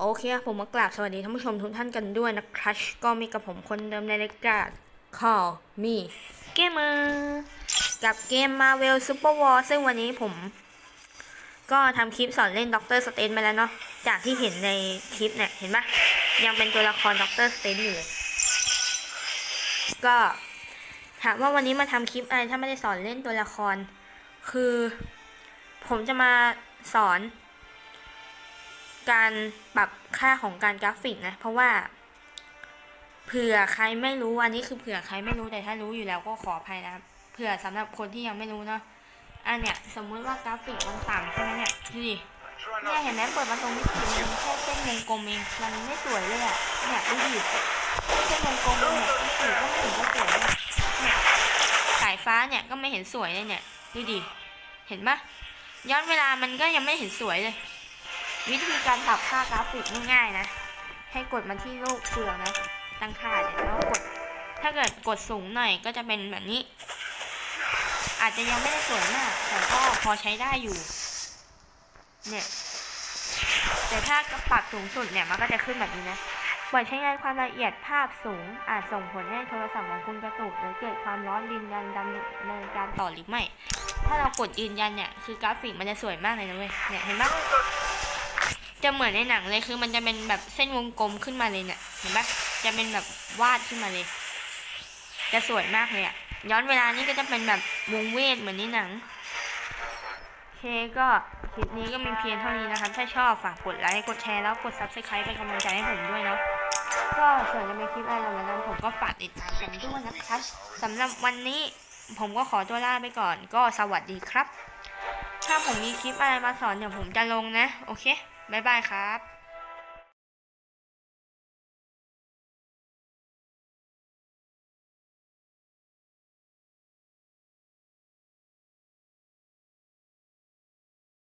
เคผมมากราบสวัสดีท่านผู้ชมทุกท่านกันด้วยนะครับก็มีกับผมคนเดิมในรายการ Call Me Gamer กับเกม Marvel Super War ซึ่งวันนี้ผมก็ทำคลิปสอนเล่นด็อกเตอร์สเตนมาแล้วเนาะจากที่เห็นในคลิปเนี่ยเห็นปะยังเป็นตัวละครด็อกเตอร์สเตนอยู่เลยก็ถามว่าวันนี้มาทำคลิปอะไรถ้าไม่ได้สอนเล่นตัวละครคือผมจะมาสอนการปรับค่าของการกราฟิกนะเพราะว่าเผื่อใครไม่รู้อันนี้คือเผื่อใครไม่รู้แต่ถ้ารู้อยู่แล้วก็ขออภัยนะครับเผื่อสำหรับคนที่ยังไม่รู้เนาะอันเนี้ยสมมุติว่ากราฟิกมันต่ำใช่ไหมเนี่ยดูดิเนี่ยเห็นไหมเปิดมาตรงนี้มันแค่เส้นวงกลมเองมันไม่สวยเลยอ่ะเนี่ยดูดิเส้นวงกลมเนี่ยสีก็ไม่เห็นจะสวยเลยเนี่ยสายฟ้าเนี่ยก็ไม่เห็นสวยเลยเนี่ยดูดิเห็นปะย้อนเวลามันก็ยังไม่เห็นสวยเลยวิธีการปรับค่ากราฟิกง่ายๆนะให้กดมาที่รูปเสือนะตั้งค่าเนี่ยแล้วกดถ้าเกิดกดสูงหน่อยก็จะเป็นแบบนี้อาจจะยังไม่ได้สวยมากแต่ก็พอใช้ได้อยู่เนี่ยแต่ถ้าปรับสูงสุดเนี่ยมันก็จะขึ้นแบบนี้นะเปิดใช้งานความละเอียดภาพสูงอาจส่งผลให้โทรศัพท์ของคุณกระตุกหรือเกิดความร้อนยืนยันดำเนินการต่อหรือไม่ถ้าเรากดยืนยันเนี่ยคือกราฟิกมันจะสวยมากเลยนะเว้ยเนี่ยเห็นปะจะเหมือนในหนังเลยคือมันจะเป็นแบบเส้นวงกลมขึ้นมาเลยเนี่ยเห็นปะจะเป็นแบบวาดขึ้นมาเลยจะสวยมากเลยอะย้อนเวลานี่ก็จะเป็นแบบวงเวทเหมือนในหนังโอเคก็คลิปนี้ก็มีเพียงเท่านี้นะครับถ้าชอบฝากกดไลค์กดแชร์แล้วกด Subscribe เป็นกำลังใจให้ผมด้วยเนาะก็ส่วนจะมีคลิปอะไรหลังจากนั้นผมก็ฝากติดตามกันด้วยนะครับสำหรับวันนี้ผมก็ขอตัวลาไปก่อนก็สวัสดีครับถ้าผมมีคลิปอะไรมาสอนเดี๋ยวผมจะลงนะโอเคบ๊ายบายครับ